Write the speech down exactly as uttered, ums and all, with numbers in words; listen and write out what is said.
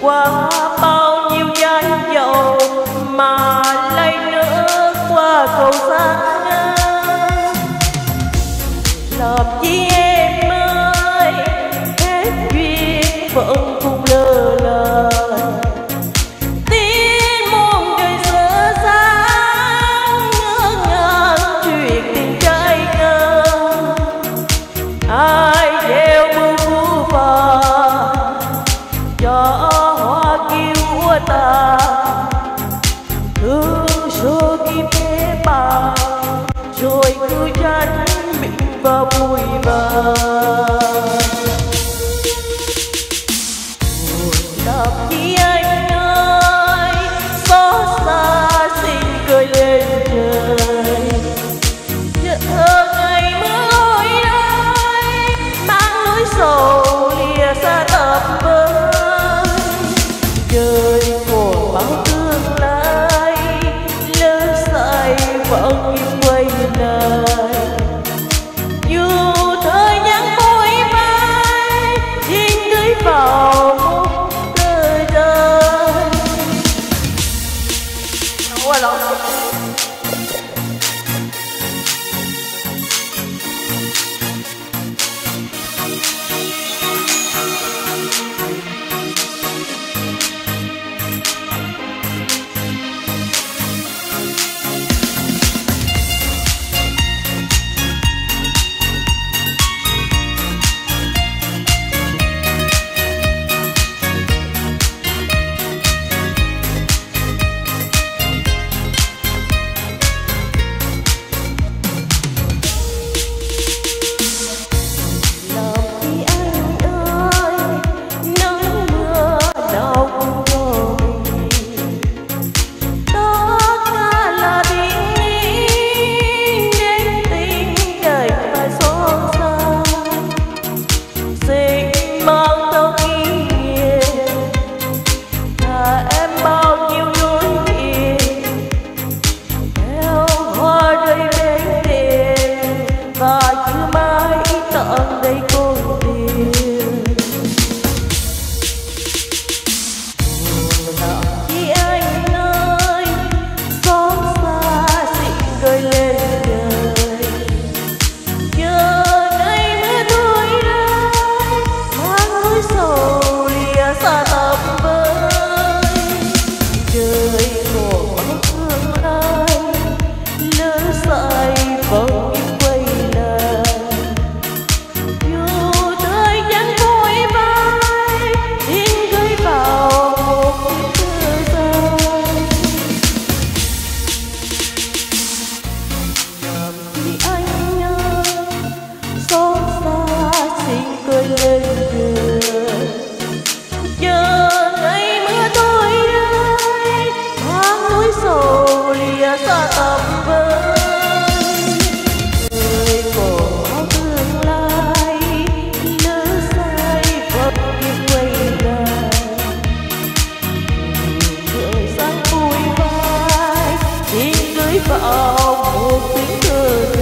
qua bao nhiêu gian dầu mà lấy nước qua cầu xa làm chi em ơi hết duyên vẫn cùng lơ là tiếng muôn đời dở dang ngỡ ngàng chuyện tình trai ngơ ai gieo mưa phù phàng cho hoa kiêu của ta thương số kiếp thế bao rồi cứ tránh mình vào bụi vàng làm chi anh ơi xót xa xin cười lên trời chờ ngày mưa ôi ơi mang nỗi sầu lìa xa tập vơi trời của bao tương lai lỡ say vẫn quay lại dù thời gian vội vã xin gửi vào một đời đời quá lâu vào một tiếng thơ